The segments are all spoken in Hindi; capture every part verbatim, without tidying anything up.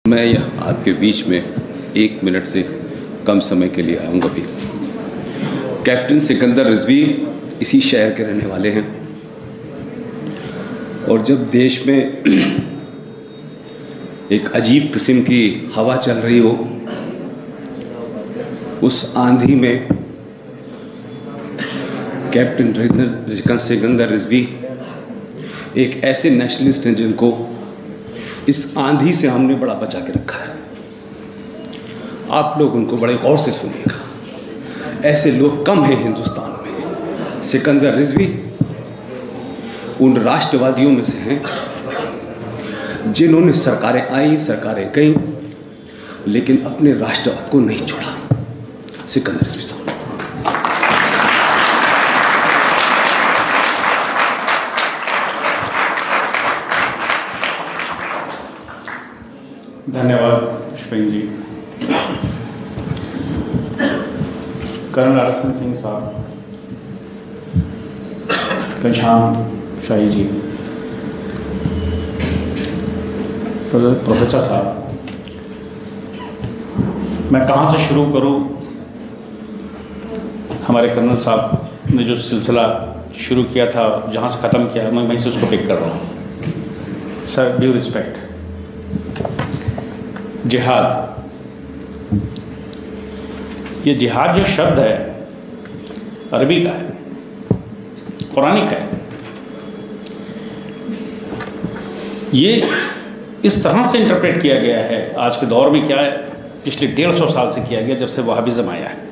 मैं यह आपके बीच में एक मिनट से कम समय के लिए आऊँगा भी। कैप्टन सिकंदर रिजवी इसी शहर के रहने वाले हैं, और जब देश में एक अजीब किस्म की हवा चल रही हो, उस आंधी में कैप्टन सिकंदर रिजवी एक ऐसे नेशनलिस्ट हैं जिनको इस आंधी से हमने बड़ा बचा के रखा है। आप लोग उनको बड़े गौर से सुनिएगा। ऐसे लोग कम हैं हिंदुस्तान में। सिकंदर रिजवी उन राष्ट्रवादियों में से हैं जिन्होंने सरकारें आई, सरकारें गई, लेकिन अपने राष्ट्रवाद को नहीं छोड़ा। सिकंदर रिजवी साहब। धन्यवाद पुष्पेंद्र जी। कर्नल आरएसएन सिंह साहब, घनश्याम शाही जी, प्रोफेसर साहब, मैं कहाँ से शुरू करूँ? हमारे कर्नल साहब ने जो सिलसिला शुरू किया था, जहाँ से ख़त्म किया, मैं वहीं से उसको पिक कर रहा हूँ। Sir, due respect. जिहाद, ये जिहाद जो शब्द है अरबी का है, कुरानी का है। ये इस तरह से इंटरप्रेट किया गया है आज के दौर में, क्या है, पिछले डेढ़ सौ साल से किया गया, जब से वहाबिज़्म आया है।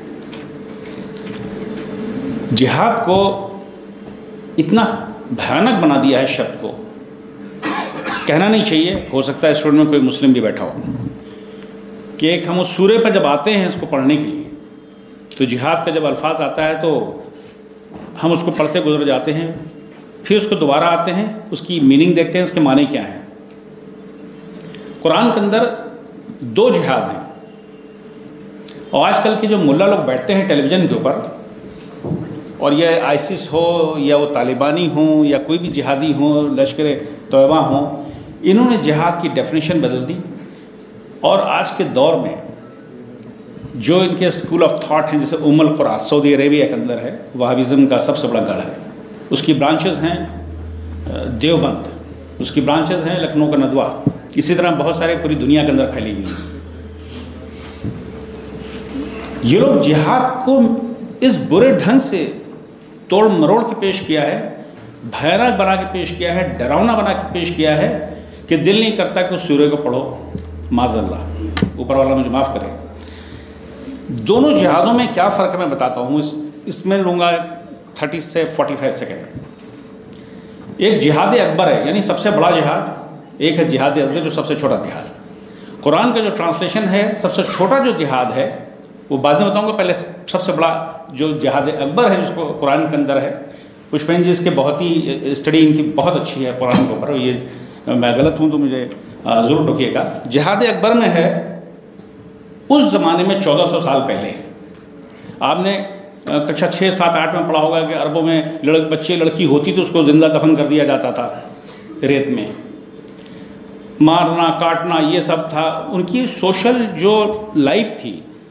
जिहाद को इतना भयानक बना दिया है, शब्द को कहना नहीं चाहिए। हो सकता है स्टूडेंट में कोई मुस्लिम भी बैठा हो कि एक हम उस सूरे पर जब आते हैं इसको पढ़ने के लिए, तो जिहाद का जब अल्फाज आता है तो हम उसको पढ़ते गुजर जाते हैं, फिर उसको दोबारा आते हैं, उसकी मीनिंग देखते हैं, इसके माने क्या हैं। कुरान के अंदर दो जिहाद हैं, और आजकल के जो मुल्ला लोग बैठते हैं टेलीविज़न के ऊपर, और यह आईसिस हो या वो तालिबानी हो या कोई भी जिहादी हो, लश्कर तौबा हो, इन्होंने जिहाद की डेफिनेशन बदल दी। और आज के दौर में जो इनके स्कूल ऑफ थॉट हैं, जैसे उम्मुल कुरा सऊदी अरेबिया के अंदर है, वहाबिज़्म का सबसे बड़ा गढ़ है। उसकी ब्रांचेस हैं देवबंद, उसकी ब्रांचेस हैं लखनऊ का नदवा, इसी तरह बहुत सारे पूरी दुनिया के अंदर फैली हुई हैं। ये लोग जिहाद को इस बुरे ढंग से तोड़ मरोड़ के पेश किया है, भयानक बना के पेश किया है, डरावना बना के पेश किया है कि दिल नहीं करता कि उस सूर्य को पढ़ो। माज़अल्लाह, ऊपर वाला मुझे माफ़ करे। दोनों जिहादों में क्या फ़र्क है मैं बताता हूँ। इस इसमें लूँगा थर्टी से फोर्टी फाइव सेकेंड। एक जिहाद अकबर है, यानी सबसे बड़ा जिहाद, एक है जिहाद असगर जो सबसे छोटा जिहाद। कुरान का जो ट्रांसलेशन है, सबसे छोटा जो जिहाद है वो बाद में बताऊँगा, पहले सबसे बड़ा जो जिहाद अकबर है जिसको कुरान के अंदर है। पुष्पेंद्र जी इसके बहुत ही स्टडी इनकी बहुत अच्छी है कुरान के ऊपर। ये मैं गलत हूँ तो मुझे ज़रूर टोकिएगा। जिहाद अकबर में है उस ज़माने में चौदह सौ साल पहले। आपने कक्षा छः सात आठ में पढ़ा होगा कि अरबों में लड़ बच्चे लड़की होती तो उसको ज़िंदा दफन कर दिया जाता था, रेत में मारना काटना ये सब था। उनकी सोशल जो लाइफ थी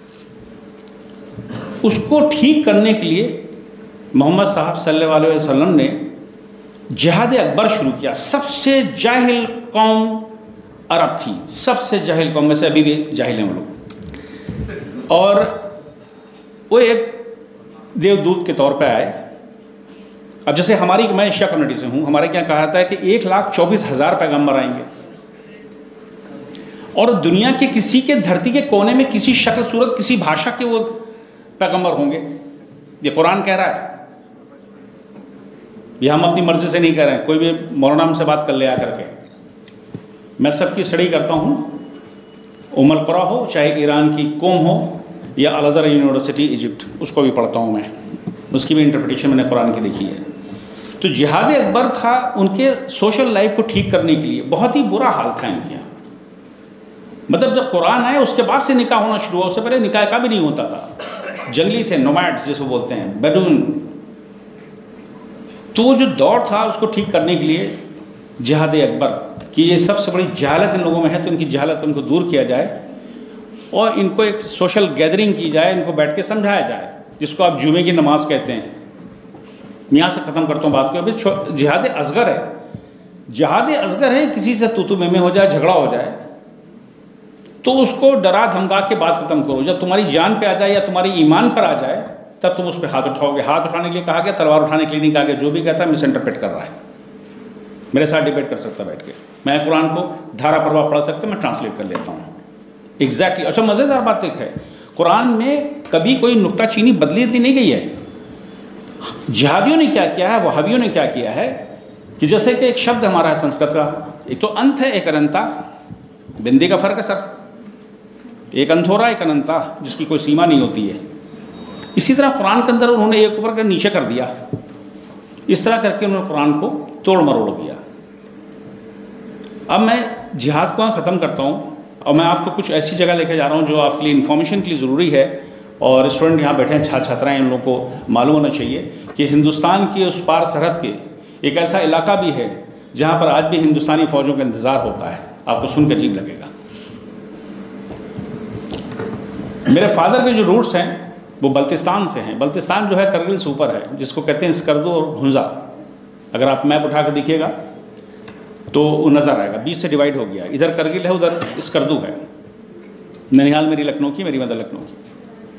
उसको ठीक करने के लिए मोहम्मद साहब सल्लल्लाहु अलैहि वसल्लम ने जिहाद अकबर शुरू किया। सबसे जाहिल कौम अरब थी, सबसे जाहिल कौम में से अभी भी जाहिल हैं वो लोग। और वो एक देवदूत के तौर पे आए। अब जैसे हमारी, मैं एशिया कम्युनिटी से हूँ, हमारे क्या कहा जाता है कि एक लाख चौबीस हज़ार पैगम्बर आएंगे, और दुनिया के किसी के धरती के कोने में किसी शक्ल सूरत किसी भाषा के वो पैगम्बर होंगे। ये कुरान कह रहा है, ये हम अपनी मर्जी से नहीं कह रहे हैं। कोई भी मौलाना से बात कर ले आकर के। मैं सबकी स्टडी करता हूँ, उम्मुल कुरा हो, चाहे ईरान की कौम हो, या अल अज़हर यूनिवर्सिटी इजिप्ट, उसको भी पढ़ता हूँ मैं, उसकी भी इंटरप्रिटेशन मैंने कुरान की देखी है। तो जिहाद अकबर था उनके सोशल लाइफ को ठीक करने के लिए। बहुत ही बुरा हाल था इनके यहाँ। मतलब जब कुरान आए उसके बाद से निकाह होना शुरू हुआ, उससे पहले निकाह का भी नहीं होता था। जंगली थे, नोमैड्स जिसको बोलते हैं, बेडून। तो वो जो दौर था उसको ठीक करने के लिए जिहाद अकबर कि ये सबसे बड़ी जहालत इन लोगों में है, तो इनकी जहालत उनको दूर किया जाए और इनको एक सोशल गैदरिंग की जाए, इनको बैठ के समझाया जाए, जिसको आप जुमे की नमाज कहते हैं। मैं यहाँ से ख़त्म करता हूँ बात को। अभी जिहाद असगर है, जिहाद असगर है किसी से तू तू मैं मैं हो जाए, झगड़ा हो जाए, तो उसको डरा धमका के बात ख़त्म करो। जब तुम्हारी जान पे आ जाए या तुम्हारी ईमान पर आ जाए तब तुम उस पर हाथ उठाओगे। हाथ उठाने के लिए कहा गया, तलवार उठाने के लिए नहीं कहा गया। जो भी कहता है मिस इंटरप्रेट कर रहा है। मेरे साथ डिबेट कर सकता बैठ के, मैं कुरान को धारा प्रवाह पढ़ सकते, मैं ट्रांसलेट कर लेता हूँ एग्जैक्टली। अच्छा, मज़ेदार बात एक है, कुरान में कभी कोई नुक्ताचीनी बदली दी नहीं गई है। जिहादियों ने क्या किया है, वहाबियों ने क्या किया है कि जैसे कि एक शब्द हमारा है संस्कृत का, एक तो अंत है, एक अनंता, बिंदी का फ़र्क है सर, एक अंत हो रहा है, एक अनंता, जिसकी कोई सीमा नहीं होती है। इसी तरह कुरान के अंदर उन्होंने एक ऊपर का नीचे कर दिया, इस तरह करके उन्होंने कुरान को तोड़ मरोड़ दिया। अब मैं जिहाद को ख़त्म करता हूँ और मैं आपको कुछ ऐसी जगह लेके जा रहा हूँ जो आपके लिए इन्फॉर्मेशन के लिए ज़रूरी है, और स्टूडेंट यहाँ बैठे हैं, छात्र छात्राएँ, उन लोगों को मालूम होना चाहिए कि हिंदुस्तान की उस पार सरहद के एक ऐसा इलाका भी है जहाँ पर आज भी हिंदुस्तानी फ़ौजों का इंतज़ार होता है। आपको सुन कर अजीब लगेगा। मेरे फादर के जो रूट्स हैं वो बल्तिस्तान से हैं। बल्तिस्तान जो है करगिल से ऊपर है, जिसको कहते हैं स्कर्दू और भुंजा। अगर आप मैप उठा कर देखिएगा तो वो नज़र आएगा, बीच से डिवाइड हो गया। इधर करगिल है, उधर स्कर्दू है। ननिहाल मेरी लखनऊ की, मेरी मदर लखनऊ की।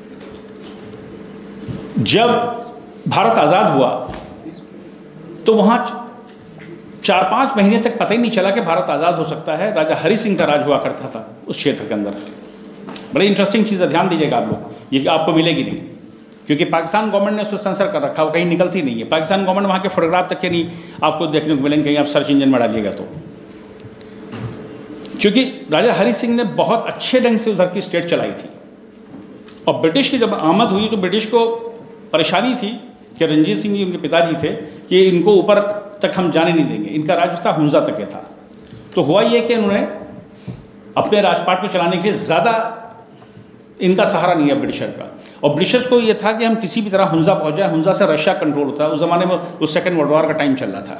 जब भारत आज़ाद हुआ तो वहाँ चार पाँच महीने तक पता ही नहीं चला कि भारत आज़ाद हो सकता है। राजा हरि सिंह का राज हुआ करता था उस क्षेत्र के अंदर। बड़ी इंटरेस्टिंग चीज़ है, ध्यान दीजिएगा आप लोग, ये आपको मिलेगी नहीं, क्योंकि पाकिस्तान गवर्नमेंट ने उसको सेंसर कर रखा, वो कहीं निकलती नहीं है। पाकिस्तान गवर्नमेंट वहाँ के फोटोग्राफ तक के नहीं आपको देखने को मिलेंगे कहीं आप सर्च इंजन में डालिएगा तो, क्योंकि राजा हरि सिंह ने बहुत अच्छे ढंग से उधर की स्टेट चलाई थी। और ब्रिटिश की जब आमद हुई तो ब्रिटिश को परेशानी थी कि रणजीत सिंह जी उनके पिताजी थे कि इनको ऊपर तक हम जाने नहीं देंगे। इनका राज्य था हुंजा तक था। तो हुआ ये कि उन्होंने अपने राजपाट को चलाने के लिए ज़्यादा इनका सहारा नहीं है ब्रिटिशर का। और ब्रिटिशर्स को ये था कि हम किसी भी तरह हुंजा पहुंच जाए। हुंजा से रशिया कंट्रोल होता है। उस ज़माने में उस सेकेंड वर्ल्ड वॉर का टाइम चल रहा था।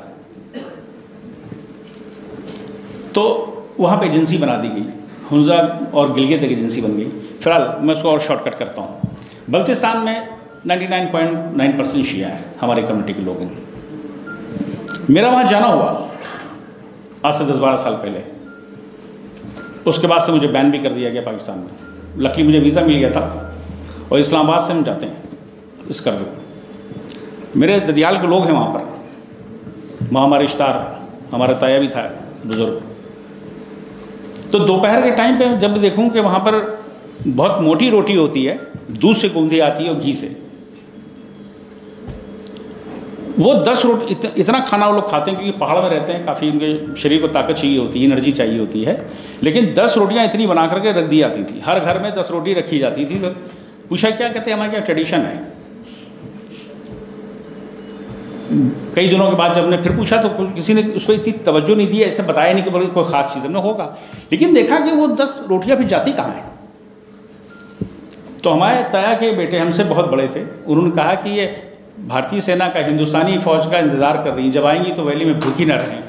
तो वहाँ पे एजेंसी बना दी गई, हुंजा और गिलगित एक एजेंसी बन गई। फिलहाल मैं उसको और शॉर्टकट करता हूँ। बल्तिस्तान में निन्यानवे पॉइंट नौ परसेंट शिया है, हमारे कम्युनिटी के लोग हैं। मेरा वहाँ जाना हुआ आज से दस बारह साल पहले। उसके बाद से मुझे बैन भी कर दिया गया पाकिस्तान में। लकीली मुझे वीज़ा मिल गया था और इस्लामाबाद से हम जाते हैं इस कर दो। मेरे ददियाल के लोग हैं वहाँ पर, वहाँ हमारे रिश्तेदार, हमारा ताया भी था बुज़ुर्ग। तो दोपहर के टाइम पे जब देखूं कि वहाँ पर बहुत मोटी रोटी होती है, दूध से गूंदी आती है और घी से, वो दस रोटी इत, इतना खाना वो लोग खाते हैं क्योंकि पहाड़ में रहते हैं, काफ़ी उनके शरीर को ताकत चाहिए होती है, एनर्जी चाहिए होती है। लेकिन दस रोटियां इतनी बना करके रख दी जाती थी, हर घर में दस रोटी रखी जाती थी। तो पूछा क्या, कहते हैं हमारे क्या ट्रेडिशन है। कई दिनों के बाद जब ने फिर पूछा तो किसी ने उस पर इतनी तवज्जो नहीं दी, ऐसे बताया नहीं कि बड़ी कोई ख़ास चीज़ में होगा। लेकिन देखा कि वो दस रोटियाँ फिर जाती कहाँ हैं। तो हमारे ताया के बेटे हमसे बहुत बड़े थे, उन्होंने कहा कि ये भारतीय सेना का, हिंदुस्तानी फ़ौज का इंतज़ार कर रही हैं, जब आएंगी तो वैली में भूखी ना रहें।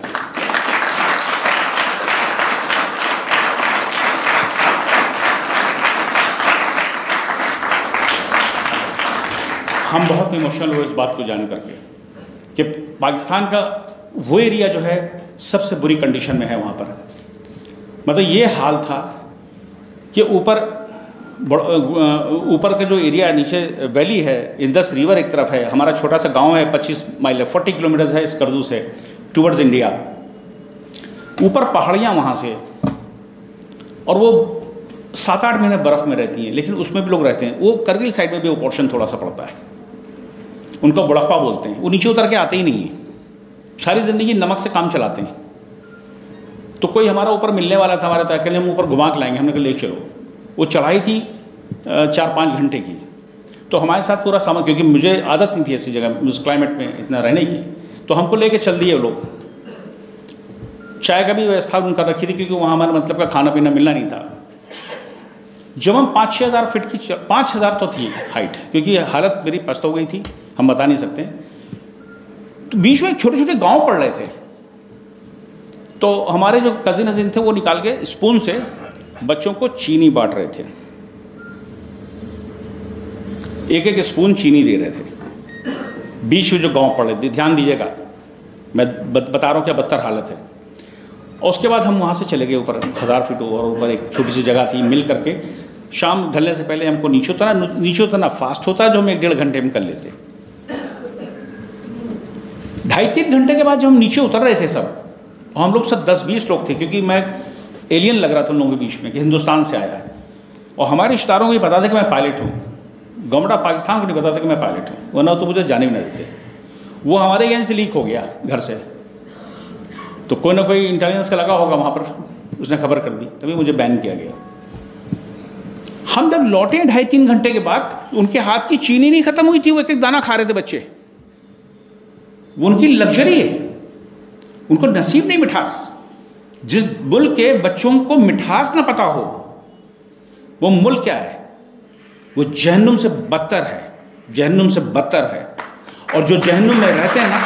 हम बहुत इमोशनल हुए इस बात को जान करके कि पाकिस्तान का वो एरिया जो है सबसे बुरी कंडीशन में है वहाँ पर। मतलब ये हाल था कि ऊपर ऊपर का जो एरिया नीचे वैली है, इंदस रिवर एक तरफ है, हमारा छोटा सा गांव है, पच्चीस माइल है, चालीस किलोमीटर है स्कर्दू से टूवर्ड्स इंडिया। ऊपर पहाड़ियाँ वहाँ से, और वो सात आठ महीने बर्फ़ में रहती हैं, लेकिन उसमें भी लोग रहते हैं। वो करगिल साइड में भी वो पोर्शन थोड़ा सा पड़ता है, उनको बुढ़ापा बोलते हैं। वो नीचे उतर के आते ही नहीं है, सारी ज़िंदगी नमक से काम चलाते हैं। तो कोई हमारा ऊपर मिलने वाला था, हमारे तय हम ऊपर घुमा के लाएंगे, हमने कहा ले चलो। वो चढ़ाई थी चार पाँच घंटे की। तो हमारे साथ पूरा सामान, क्योंकि मुझे आदत नहीं थी ऐसी जगह उस क्लाइमेट में इतना रहने की, तो हमको लेके चल दिए वो लोग। चाय का भी व्यवस्था उनका रखी थी क्योंकि वहाँ हमारे मतलब का खाना पीना मिलना नहीं था। जब हम पाँच छः हज़ार फिट की, पाँच हज़ार तो थी हाइट, क्योंकि हालत मेरी पस्त हो गई थी, हम बता नहीं सकते। तो बीच में छोटे छोटे गांव पड़ रहे थे, तो हमारे जो कजिन अजिन थे वो निकाल के स्पून से बच्चों को चीनी बांट रहे थे, एक एक स्पून चीनी दे रहे थे। बीच में जो गांव पड़े थे, ध्यान दीजिएगा, मैं बता रहा हूँ क्या बदतर हालत है। और उसके बाद हम वहाँ से चले गए ऊपर, हज़ार फीट और ऊपर एक छोटी सी जगह थी, मिल करके शाम ढलने से पहले हमको नीचे उतरना। नीचे उतरना फास्ट होता है, जो हम एक डेढ़ घंटे में कर लेते। ढाई तीन घंटे के बाद जब हम नीचे उतर रहे थे सब, और हम लोग सब दस बीस लोग थे, क्योंकि मैं एलियन लग रहा था उन लोगों के बीच में कि हिंदुस्तान से आया है। और हमारे रिश्तेदारों को ये पता था कि मैं पायलट हूँ, गवर्नमेंट ऑफ पाकिस्तान को नहीं पता था कि मैं पायलट हूँ, वरना तो मुझे जाने भी नहीं देते। वो हमारे यहाँ से लीक हो गया घर से, तो कोई ना कोई इंटेलिजेंस का लगा होगा वहाँ पर, उसने खबर कर दी, तभी मुझे बैन किया गया। हम जब लौटे ढाई तीन घंटे के बाद, उनके हाथ की चीनी नहीं खत्म हुई थी, वो एक एक दाना खा रहे थे बच्चे। वो उनकी लग्जरी है, उनको नसीब नहीं मिठास। जिस मुल्क के बच्चों को मिठास ना पता हो, वो मुल्क क्या है? वो जहन्नुम से बदतर है, जहन्नुम से बदतर है। और जो जहन्नुम में रहते हैं ना,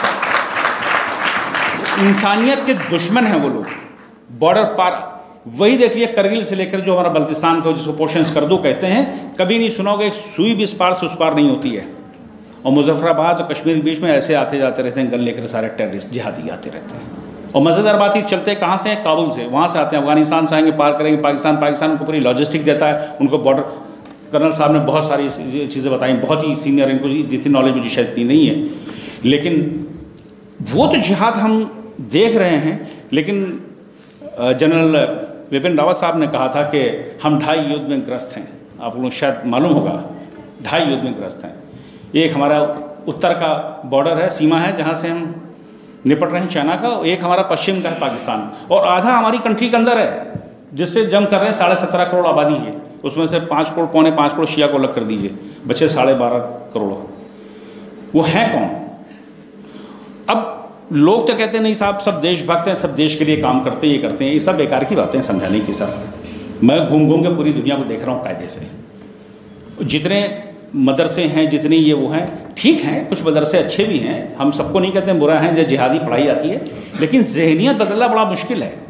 इंसानियत के दुश्मन हैं वो लोग, बॉर्डर पार। वही देखिए करगिल से लेकर जो हमारा बल्तिस्तान को, जिसको पोशन स्कर्दू कहते हैं, कभी नहीं सुनाओगे एक सुई भी इस पार से उस पार नहीं होती है। और मुजफ्फराबाद और कश्मीर के बीच में ऐसे आते जाते रहते हैं गन लेकर सारे टेररिस्ट जिहादी आते रहते हैं। और मज़ेदार बात ही चलते कहाँ से हैं? काबुल से, वहाँ से आते हैं, अफगानिस्तान से आएंगे, पार करेंगे पाकिस्तान, पाकिस्तान उनको पूरी लॉजिस्टिक देता है। उनको बॉर्डर कर्नल साहब ने बहुत सारी चीज़ें बताई, बहुत ही सीनियर, इनको जितनी नॉलेज मुझे शायद इतनी नहीं है, लेकिन वो तो जिहाद हम देख रहे हैं। लेकिन जनरल विपिन रावत साहब ने कहा था कि हम ढाई युद्ध में ग्रस्त हैं। आप लोगों को शायद मालूम होगा, ढाई युद्ध में ग्रस्त हैं। एक हमारा उत्तर का बॉर्डर है, सीमा है, जहाँ से हम निपट रहे हैं चाइना का। एक हमारा पश्चिम का है पाकिस्तान, और आधा हमारी कंट्री के अंदर है, जिससे जंग कर रहे हैं। साढ़े सत्रह करोड़ आबादी है, उसमें से पाँच करोड़ पौने पाँच करोड़ शिया को अलग कर दीजिए, बचे साढ़े बारह करोड़। वो हैं कौन? अब लोग तो कहते हैं नहीं साहब सब देशभक्त हैं, सब देश के लिए काम करते हैं, ये करते हैं। ये सब बेकार की बातें समझाने की। साहब मैं घूम घूम के पूरी दुनिया को देख रहा हूँ कायदे से। जितने मदरसे हैं, जितने ये वो हैं, ठीक हैं, कुछ मदरसे अच्छे भी हैं, हम सबको नहीं कहते हैं बुरा हैं, जो जिहादी पढ़ाई आती है, लेकिन जहनियत बदलना बड़ा मुश्किल है।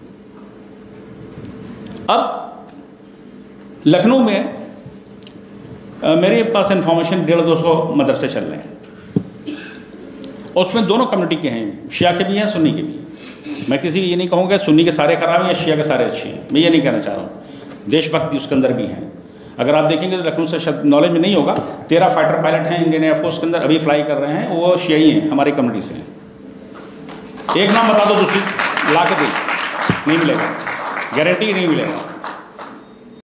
अब लखनऊ में आ, मेरे पास इन्फॉर्मेशन डेढ़ दो सौ मदरसे चल रहे हैं, और उसमें दोनों कम्युनिटी के हैं, शिया के भी हैं, सुन्नी के भी हैं। मैं किसी ये नहीं कहूँगा सुन्नी के सारे खराब हैं या शिया के सारे अच्छे हैं, मैं ये नहीं कहना चाह रहा हूँ। देशभक्ति उसके अंदर भी है। अगर आप देखेंगे तो लखनऊ से शब्द नॉलेज में नहीं होगा, तेरह फाइटर पायलट हैं इंडियन एयरफोर्स के अंदर, अभी फ्लाई कर रहे हैं, वो शियाई हैं, हमारी कम्युनिटी से हैं। एक नाम बता दो दूसरी ला के दे, नहीं मिलेगा, गारंटी नहीं मिलेगा।